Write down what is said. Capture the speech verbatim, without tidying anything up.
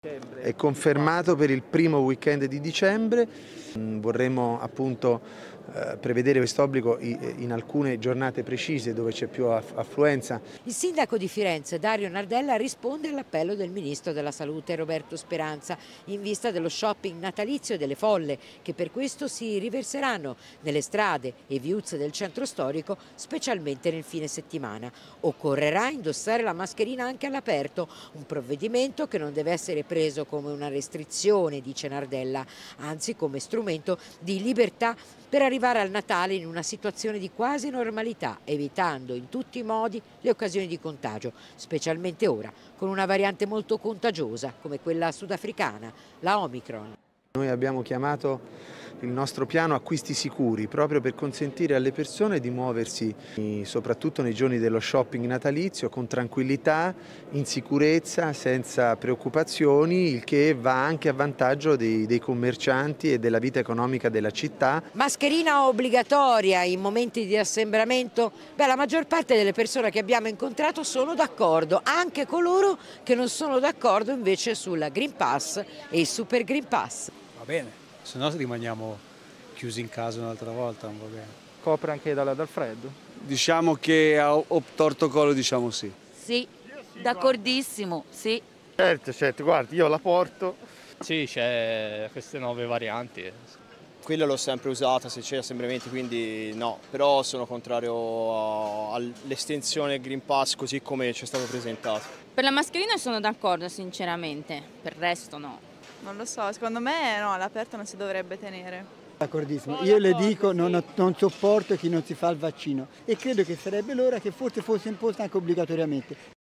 È confermato per il primo weekend di dicembre. Vorremmo appunto eh, prevedere questo obbligo in alcune giornate precise dove c'è più affluenza. Il sindaco di Firenze, Dario Nardella, risponde all'appello del ministro della Salute, Roberto Speranza, in vista dello shopping natalizio delle folle, che per questo si riverseranno nelle strade e viuzze del centro storico, specialmente nel fine settimana. Occorrerà indossare la mascherina anche all'aperto, un provvedimento che non deve essere preso come una restrizione, dice Nardella, anzi come strumento di libertà per arrivare al Natale in una situazione di quasi normalità, evitando in tutti i modi le occasioni di contagio, specialmente ora, con una variante molto contagiosa come quella sudafricana, la Omicron. Noi abbiamo chiamato il nostro piano acquisti sicuri proprio per consentire alle persone di muoversi soprattutto nei giorni dello shopping natalizio con tranquillità, in sicurezza, senza preoccupazioni, il che va anche a vantaggio dei, dei commercianti e della vita economica della città. Mascherina obbligatoria in momenti di assembramento? Beh, la maggior parte delle persone che abbiamo incontrato sono d'accordo, anche coloro che non sono d'accordo invece sul Green Pass e il Super Green Pass. Va bene, se no rimaniamo chiusi in casa un'altra volta, non va bene. Copre anche dal, dal freddo? Diciamo che a torto collo diciamo sì. Sì, d'accordissimo, sì. Certo, certo, guardi, io la porto. Sì, c'è queste nuove varianti. Quella l'ho sempre usata se c'è assembramenti, quindi no, però sono contrario all'estensione del Green Pass così come ci è stato presentato. Per la mascherina sono d'accordo sinceramente, per il resto no. Non lo so, secondo me no, all'aperto non si dovrebbe tenere. D'accordissimo, io le dico non, non sopporto chi non si fa il vaccino e credo che sarebbe l'ora che forse fosse imposta anche obbligatoriamente.